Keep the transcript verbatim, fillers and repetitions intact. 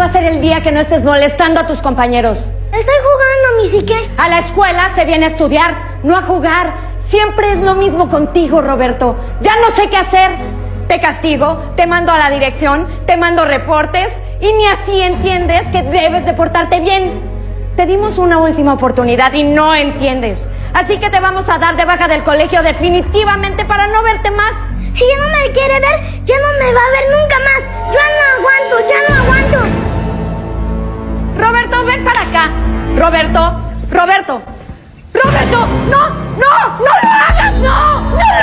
va a ser el día que no estés molestando a tus compañeros? Estoy jugando, Missy, ¿qué? A la escuela se viene a estudiar, no a jugar. Siempre es lo mismo contigo, Roberto. Ya no sé qué hacer. Te castigo, te mando a la dirección, te mando reportes y ni así entiendes que debes de portarte bien. Te dimos una última oportunidad y no entiendes. Así que te vamos a dar de baja del colegio definitivamente para no verte más. Si ya no me quiere ver, ya no me va a ver nunca más. Ya no aguanto, ya no aguanto. Roberto, ven para acá. Roberto, Roberto, Roberto, no, no, no lo hagas, no, no lo